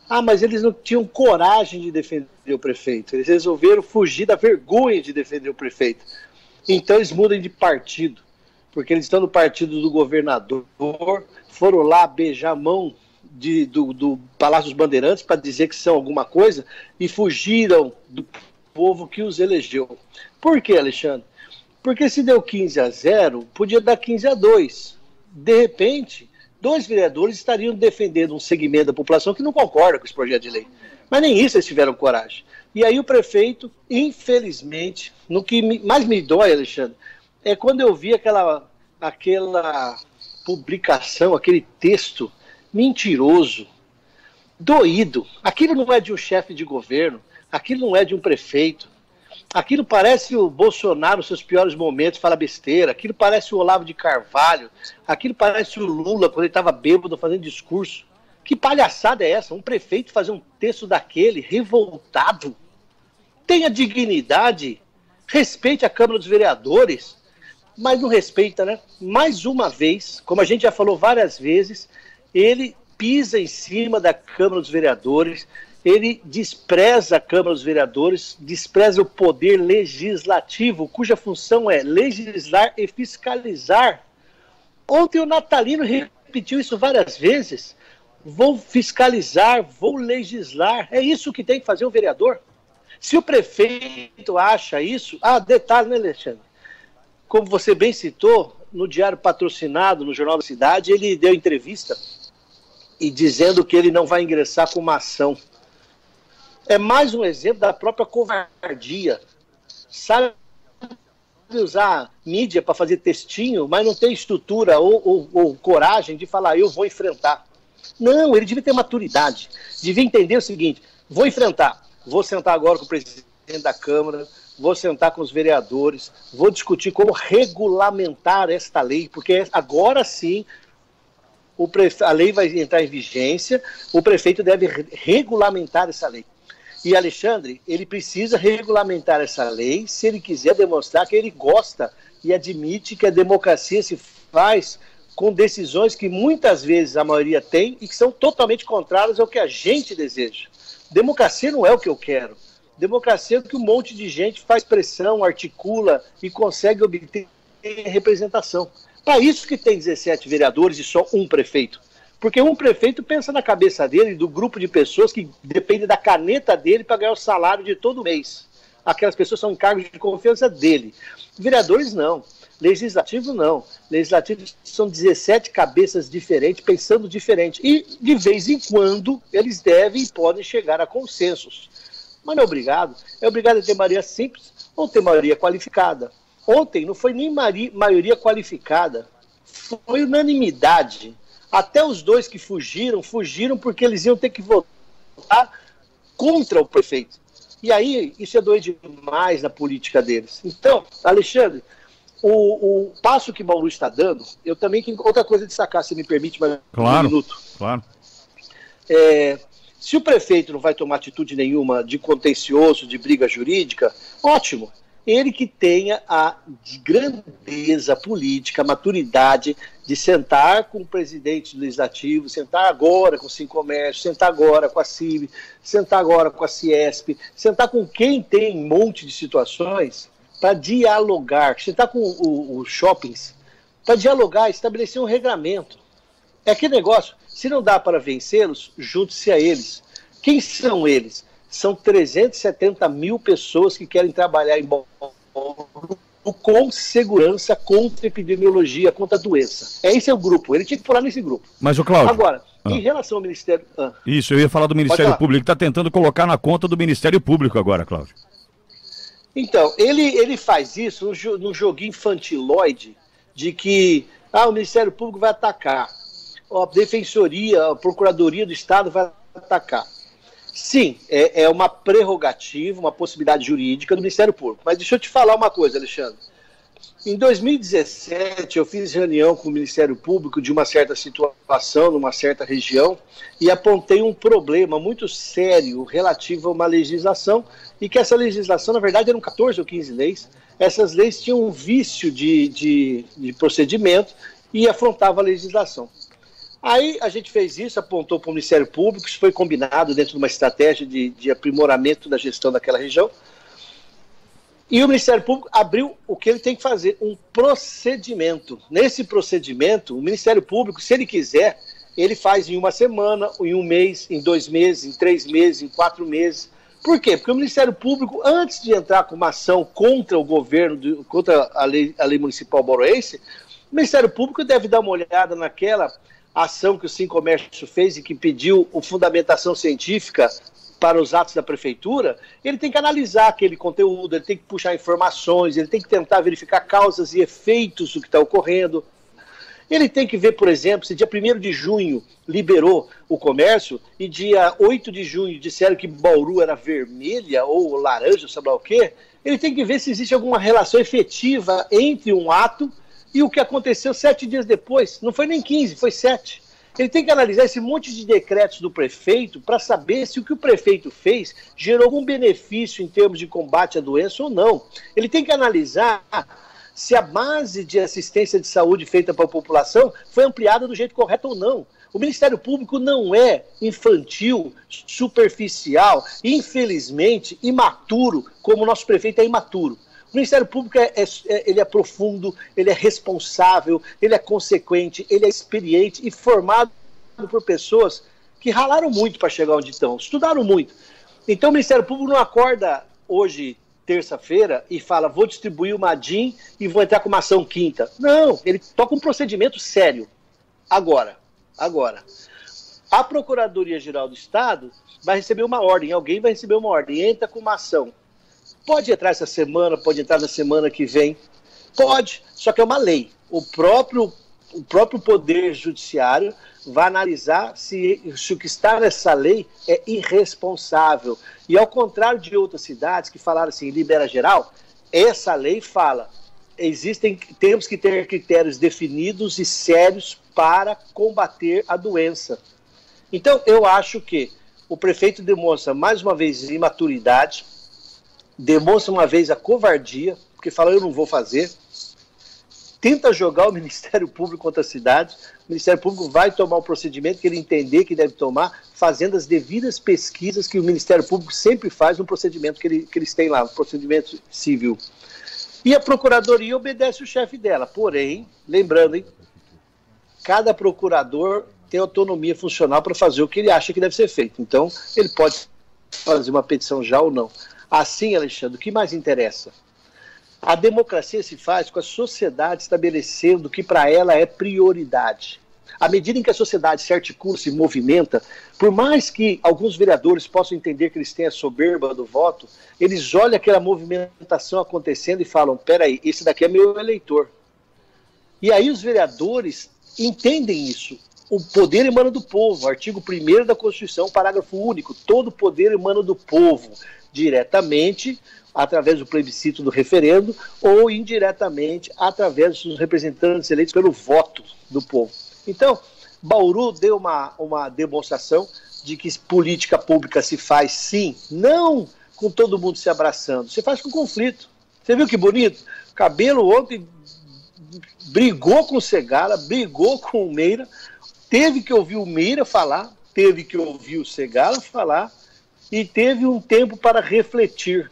Ah, mas eles não tinham coragem de defender o prefeito. Eles resolveram fugir da vergonha de defender o prefeito. Então eles mudam de partido, porque eles estão no partido do governador, foram lá beijar a mão de, do, do Palácio dos Bandeirantes para dizer que são alguma coisa e fugiram do povo que os elegeu. Por quê, Alexandre? Porque se deu quinze a zero, podia dar quinze a dois. De repente, dois vereadores estariam defendendo um segmento da população que não concorda com esse projeto de lei. Mas nem isso eles tiveram coragem. E aí o prefeito, infelizmente, no que mais me dói, Alexandre, é quando eu vi aquela, aquela publicação, aquele texto mentiroso, doído. Aquilo não é de um chefe de governo, aquilo não é de um prefeito. Aquilo parece o Bolsonaro nos seus piores momentos, fala besteira. Aquilo parece o Olavo de Carvalho. Aquilo parece o Lula quando ele estava bêbado fazendo discurso. Que palhaçada é essa? Um prefeito fazer um texto daquele, revoltado? Tenha dignidade, respeite a Câmara dos Vereadores, mas não respeita, né? Mais uma vez, como a gente já falou várias vezes, ele pisa em cima da Câmara dos Vereadores, ele despreza a Câmara dos Vereadores, despreza o poder legislativo, cuja função é legislar e fiscalizar. Ontem o Natalino repetiu isso várias vezes. Vou fiscalizar, vou legislar. É isso que tem que fazer um vereador. Se o prefeito acha isso... Ah, detalhe, né, Alexandre? Como você bem citou, no Diário Patrocinado, no Jornal da Cidade, ele deu entrevista e dizendo que ele não vai ingressar com uma ação. É mais um exemplo da própria covardia. Sabe usar mídia para fazer textinho, mas não tem estrutura ou, ou, ou coragem de falar, eu vou enfrentar. Não, ele devia ter maturidade. Devia entender o seguinte, vou enfrentar, vou sentar agora com o presidente da Câmara, vou sentar com os vereadores, vou discutir como regulamentar esta lei, porque agora sim o prefe... a lei vai entrar em vigência, o prefeito deve regulamentar essa lei. E Alexandre, ele precisa regulamentar essa lei se ele quiser demonstrar que ele gosta e admite que a democracia se faz com decisões que muitas vezes a maioria tem e que são totalmente contrárias ao que a gente deseja. Democracia não é o que eu quero. Democracia é o que um monte de gente faz pressão, articula e consegue obter representação. Para isso que tem dezessete vereadores e só um prefeito. Porque um prefeito pensa na cabeça dele, do grupo de pessoas que depende da caneta dele para ganhar o salário de todo mês. Aquelas pessoas são cargos de confiança dele. Vereadores não. Legislativo não. Legislativo são dezessete cabeças diferentes, pensando diferente. E, de vez em quando, eles devem e podem chegar a consensos. Mas não é obrigado. É obrigado a ter maioria simples ou ter maioria qualificada. Ontem não foi nem maioria qualificada, foi unanimidade. Até os dois que fugiram, fugiram porque eles iam ter que votar contra o prefeito. E aí, isso é doido demais na política deles. Então, Alexandre, o, o passo que Bauru está dando, eu também tenho outra coisa a destacar, se me permite, mais claro, um minuto. Claro. É, se o prefeito não vai tomar atitude nenhuma de contencioso, de briga jurídica, ótimo. Ele que tenha a grandeza política, a maturidade de sentar com o presidente do Legislativo, sentar agora com o Sincomércio, sentar agora com a C I B, sentar agora com a Ciesp, sentar com quem tem um monte de situações para dialogar, sentar com os shoppings para dialogar, estabelecer um regramento. É aquele negócio, se não dá para vencê-los, junte-se a eles. Quem são eles? São trezentos e setenta mil pessoas que querem trabalhar em Bauru com segurança contra epidemiologia, contra a doença. É esse é o grupo, ele tinha que pular nesse grupo. Mas o Cláudio... Agora, ah. em relação ao Ministério... Ah. Isso, eu ia falar do Ministério Público, que está tentando colocar na conta do Ministério Público agora, Cláudio. Então, ele, ele faz isso num joguinho infantiloide de que ah, o Ministério Público vai atacar, a Defensoria, a Procuradoria do Estado vai atacar. Sim, é, é uma prerrogativa, uma possibilidade jurídica do Ministério Público. Mas deixa eu te falar uma coisa, Alexandre. Em dois mil e dezessete, eu fiz reunião com o Ministério Público de uma certa situação, numa certa região, e apontei um problema muito sério relativo a uma legislação, e que essa legislação, na verdade, eram quatorze ou quinze leis. Essas leis tinham um vício de, de, de procedimento e afrontavam a legislação. Aí a gente fez isso, apontou para o Ministério Público, isso foi combinado dentro de uma estratégia de, de aprimoramento da gestão daquela região. E o Ministério Público abriu o que ele tem que fazer, um procedimento. Nesse procedimento, o Ministério Público, se ele quiser, ele faz em uma semana, em um mês, em dois meses, em três meses, em quatro meses. Por quê? Porque o Ministério Público, antes de entrar com uma ação contra o governo, contra a lei, a lei municipal bauruense, o Ministério Público deve dar uma olhada naquela ação que o Sincomércio fez e que pediu a fundamentação científica para os atos da prefeitura. Ele tem que analisar aquele conteúdo, ele tem que puxar informações, ele tem que tentar verificar causas e efeitos do que está ocorrendo. Ele tem que ver, por exemplo, se dia primeiro de junho liberou o comércio e dia oito de junho disseram que Bauru era vermelha ou laranja, sabe lá o quê, ele tem que ver se existe alguma relação efetiva entre um ato e o que aconteceu sete dias depois. Não foi nem quinze, foi sete. Ele tem que analisar esse monte de decretos do prefeito para saber se o que o prefeito fez gerou algum benefício em termos de combate à doença ou não. Ele tem que analisar se a base de assistência de saúde feita para a população foi ampliada do jeito correto ou não. O Ministério Público não é infantil, superficial, infelizmente imaturo, como o nosso prefeito é imaturo. O Ministério Público é, é, ele é profundo, ele é responsável, ele é consequente, ele é experiente e formado por pessoas que ralaram muito para chegar onde estão, estudaram muito. Então o Ministério Público não acorda hoje, terça-feira, e fala, vou distribuir uma D I M e vou entrar com uma ação quinta. Não, ele toca um procedimento sério. Agora, agora, a Procuradoria-Geral do Estado vai receber uma ordem, alguém vai receber uma ordem, entra com uma ação. Pode entrar essa semana, pode entrar na semana que vem, pode, só que é uma lei. O próprio, o próprio Poder Judiciário vai analisar se, se o que está nessa lei é irresponsável. E ao contrário de outras cidades que falaram assim, libera geral, essa lei fala, existem, temos que ter critérios definidos e sérios para combater a doença. Então, eu acho que o prefeito demonstra mais uma vez imaturidade, demonstra uma vez a covardia, porque fala, eu não vou fazer, tenta jogar o Ministério Público contra a cidade, o Ministério Público vai tomar o procedimento que ele entender que deve tomar, fazendo as devidas pesquisas que o Ministério Público sempre faz no procedimento que, ele, que eles têm lá, no procedimento civil. E a Procuradoria obedece o chefe dela, porém, lembrando, hein, cada procurador tem autonomia funcional para fazer o que ele acha que deve ser feito, então ele pode fazer uma petição já ou não. Assim, Alexandre, o que mais interessa? A democracia se faz com a sociedade estabelecendo o que para ela é prioridade. À medida em que a sociedade se articula, se movimenta, por mais que alguns vereadores possam entender que eles têm a soberba do voto, eles olham aquela movimentação acontecendo e falam, peraí, esse daqui é meu eleitor. E aí os vereadores entendem isso. O poder emana do povo, artigo primeiro da Constituição, parágrafo único, todo poder emana do povo, diretamente, através do plebiscito do referendo, ou indiretamente, através dos representantes eleitos pelo voto do povo. Então, Bauru deu uma, uma demonstração de que política pública se faz, sim, não com todo mundo se abraçando, se faz com conflito. Você viu que bonito? Cabelo ontem brigou com o Segala, brigou com o Meira, teve que ouvir o Meira falar, teve que ouvir o Segala falar, e teve um tempo para refletir.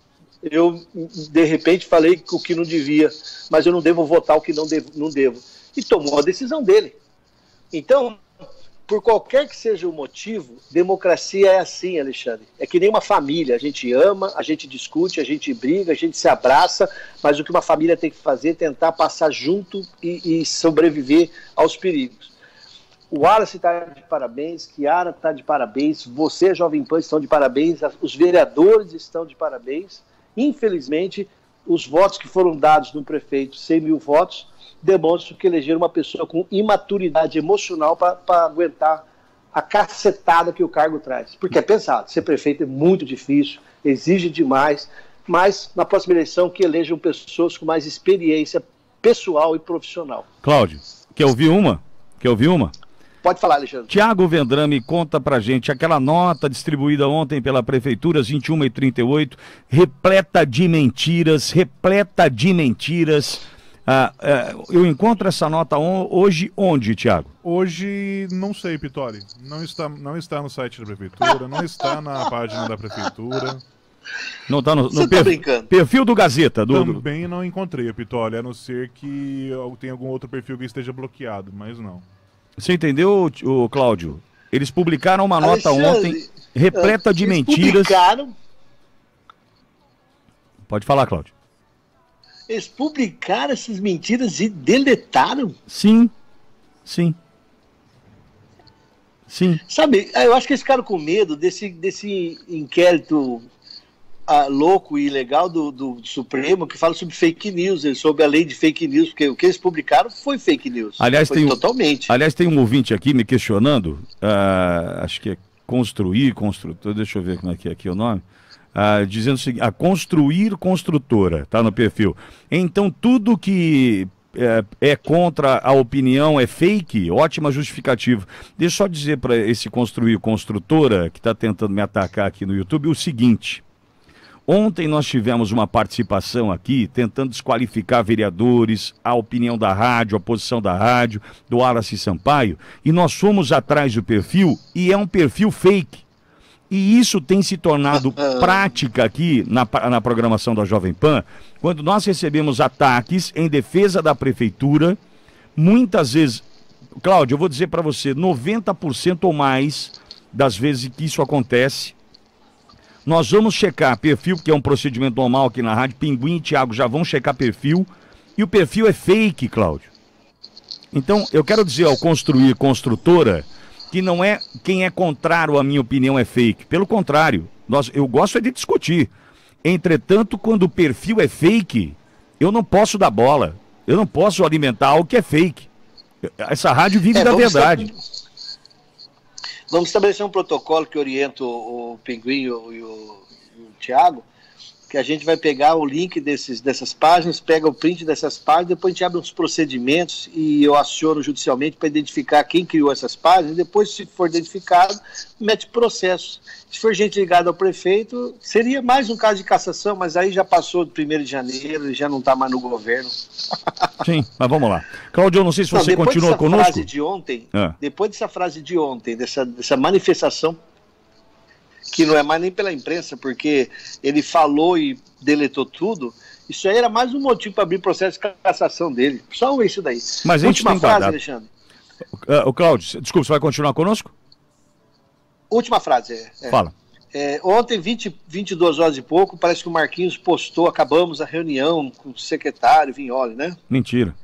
Eu, de repente, falei o que não devia, mas eu não devo votar o que não devo. Não devo. E tomou a decisão dele. Então, por qualquer que seja o motivo, democracia é assim, Alexandre. É que nem uma família. A gente ama, a gente discute, a gente briga, a gente se abraça, mas o que uma família tem que fazer é tentar passar junto e, e sobreviver aos perigos. O Wallace está de parabéns, Chiara está de parabéns, você, Jovem Pan, estão de parabéns, os vereadores estão de parabéns. Infelizmente, os votos que foram dados no prefeito, cem mil votos, demonstram que elegeram uma pessoa com imaturidade emocional para aguentar a cacetada que o cargo traz. Porque é pesado, ser prefeito é muito difícil, exige demais, mas na próxima eleição que elejam pessoas com mais experiência pessoal e profissional. Cláudio, quer ouvir uma? Quer ouvir uma? Pode falar, Alexandre. Tiago Vendrame, conta pra gente, aquela nota distribuída ontem pela Prefeitura, às vinte e uma e trinta e oito, repleta de mentiras, repleta de mentiras, Ah, ah, eu encontro essa nota on, hoje onde, Tiago? Hoje, não sei, Pitori. Não está, não está no site da prefeitura, não está na página da prefeitura. Não está no, no Você tá per, brincando? perfil do Gazeta. Do, do... Também não encontrei, Pitori, a não ser que tenha algum outro perfil que esteja bloqueado, mas não. Você entendeu, o Cláudio? Eles publicaram uma nota Alexandre, ontem repleta de eles mentiras. Publicaram, Pode falar, Cláudio. eles publicaram essas mentiras e deletaram. Sim, sim. Sim. Sabe, eu acho que eles ficaram com medo desse, desse inquérito ah, louco e ilegal do, do, do Supremo, que fala sobre fake news, sobre a lei de fake news, porque o que eles publicaram foi fake news. Aliás, foi tem, totalmente. aliás, tem um ouvinte aqui me questionando, uh, acho que é construir, construtor, deixa eu ver como é que é aqui o nome, uh, dizendo o seguinte, a construir construtora, tá no perfil. Então, tudo que é, é contra a opinião é fake, ótima justificativa. Deixa eu só dizer para esse construir construtora, que está tentando me atacar aqui no YouTube, o seguinte... Ontem nós tivemos uma participação aqui tentando desqualificar vereadores, a opinião da rádio, a posição da rádio, do Wallace Sampaio, e nós fomos atrás do perfil e é um perfil fake. E isso tem se tornado prática aqui na, na programação da Jovem Pan, quando nós recebemos ataques em defesa da prefeitura, muitas vezes, Cláudio, eu vou dizer para você, noventa por cento ou mais das vezes que isso acontece, nós vamos checar perfil, que é um procedimento normal aqui na rádio. Pinguim e Thiago já vão checar perfil. E o perfil é fake, Cláudio. Então, eu quero dizer ao construir construtora que não é quem é contrário à minha opinião é fake. Pelo contrário, nós, eu gosto é de discutir. Entretanto, quando o perfil é fake, eu não posso dar bola. Eu não posso alimentar algo que é fake. Essa rádio vive É, da vamos verdade. estabelecer- Vamos estabelecer um protocolo que orienta o, o Pinguim e o, e o, e o Thiago, que a gente vai pegar o link desses, dessas páginas, pega o print dessas páginas, depois a gente abre uns procedimentos e eu aciono judicialmente para identificar quem criou essas páginas, e depois, se for identificado, mete processo. Se for gente ligada ao prefeito, seria mais um caso de cassação, mas aí já passou do primeiro de janeiro e já não está mais no governo. Sim, mas vamos lá. Cláudio, eu não sei se Não, você depois continua dessa conosco. frase de ontem, Ah. depois dessa frase de ontem, dessa, dessa manifestação, que não é mais nem pela imprensa, porque ele falou e deletou tudo, isso aí era mais um motivo para abrir processo de cassação dele. Só isso daí. Mas a gente Última tem frase, guardado. Alexandre. Uh, o Cláudio, desculpa, você vai continuar conosco? Última frase. É, é. Fala. É, ontem, vinte, vinte e duas horas e pouco, parece que o Marquinhos postou, acabamos a reunião com o secretário Vignoli, né? Mentira.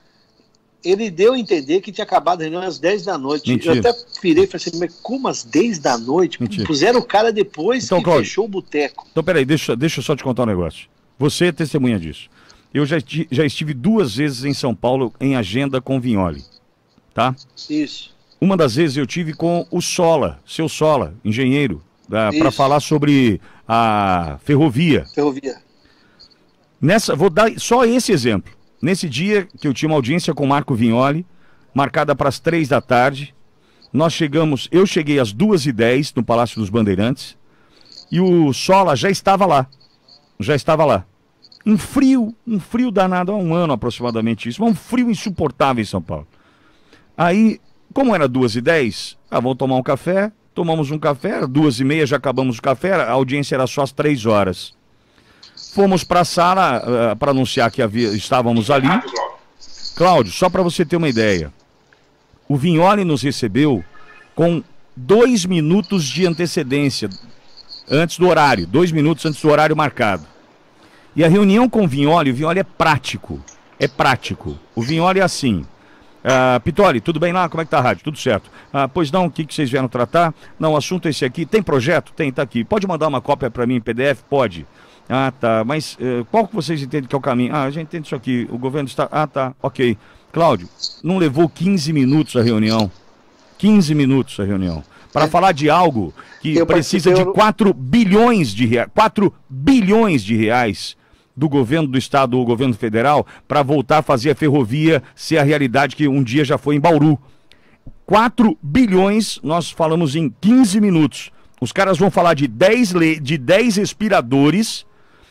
Ele deu a entender que tinha acabado a reunião às dez da noite. Mentira. Eu até virei e falei assim, mas como às dez da noite? Mentira. Puseram o cara depois Então, que Cláudio, fechou o boteco. Então, peraí, deixa, deixa eu só te contar um negócio. Você é testemunha disso. Eu já, esti- já estive duas vezes em São Paulo em agenda com o Vignoli, tá? Isso. Uma das vezes eu tive com o Sola, seu Sola, engenheiro, para Isso. falar sobre a ferrovia. Ferrovia. Nessa, vou dar só esse exemplo. Nesse dia que eu tinha uma audiência com o Marco Vignoli, marcada para as três da tarde, nós chegamos, eu cheguei às duas e dez no Palácio dos Bandeirantes, e o Sola já estava lá, já estava lá. Um frio, um frio danado, há um ano aproximadamente isso, um frio insuportável em São Paulo. Aí, como era duas e dez, ah, vamos tomar um café, tomamos um café, era duas e meia, já acabamos o café, a audiência era só às três horas. Fomos para a sala uh, para anunciar que havia, estávamos ali. Cláudio, só para você ter uma ideia, o Vignoli nos recebeu com dois minutos de antecedência, antes do horário, dois minutos antes do horário marcado. E a reunião com o Vignoli, o Vignoli é prático, é prático. O Vignoli é assim, uh, Pitori, tudo bem lá? Como é que tá a rádio? Tudo certo. Ah, pois não, o que, que vocês vieram tratar? Não, o assunto é esse aqui. Tem projeto? Tem, tá aqui. Pode mandar uma cópia para mim em P D F? Pode. Ah, tá, mas uh, qual que vocês entendem que é o caminho? Ah, a gente entende isso aqui, o governo está... Ah, tá, ok. Cláudio, não levou quinze minutos a reunião? quinze minutos a reunião. Para É. falar de algo que Eu precisa participei- de quatro bilhões de reais, quatro bilhões de reais do governo do estado ou governo federal para voltar a fazer a ferrovia ser a realidade que um dia já foi em Bauru. quatro bilhões, nós falamos em quinze minutos. Os caras vão falar de dez, le... de dez respiradores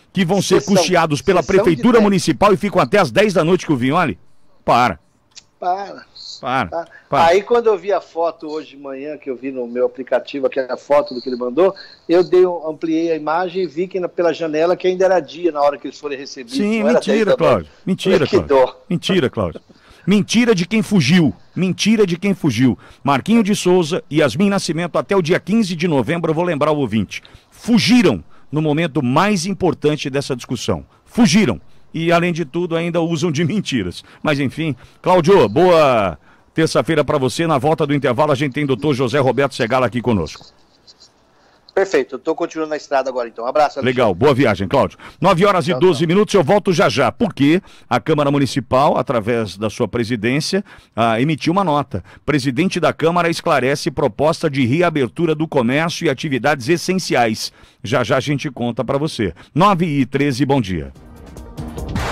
que vão ser Sessão- custeados pela sessão de Prefeitura técnicos. Municipal e ficam até as dez da noite com o vinho, olha. Para, Para. para, Tá? para. Aí quando eu vi a foto hoje de manhã, que eu vi no meu aplicativo, aquela foto do que ele mandou, eu dei, um- ampliei a imagem e vi que na- pela janela que ainda era dia na hora que eles forem recebidos. Sim, não era dez mentira, da noite. Cláudio. Mentira, Falei, que Cláudio. dó. Mentira, Cláudio. Mentira de quem fugiu. Mentira de quem fugiu. Marquinho de Souza e Yasmin Nascimento, até o dia quinze de novembro, eu vou lembrar o ouvinte, fugiram no momento mais importante dessa discussão. Fugiram. E, além de tudo, ainda usam de mentiras. Mas, enfim, Cláudio, boa terça-feira para você. Na volta do intervalo, a gente tem o doutor José Roberto Segala aqui conosco. Perfeito, eu estou continuando na estrada agora então. Um abraço, Alexandre. Legal, boa viagem, Cláudio. nove horas e Tchau, doze tchau. minutos, eu volto já já, porque a Câmara Municipal, através da sua presidência, ah, emitiu uma nota. Presidente da Câmara esclarece proposta de reabertura do comércio e atividades essenciais. Já já a gente conta para você. nove e treze, bom dia.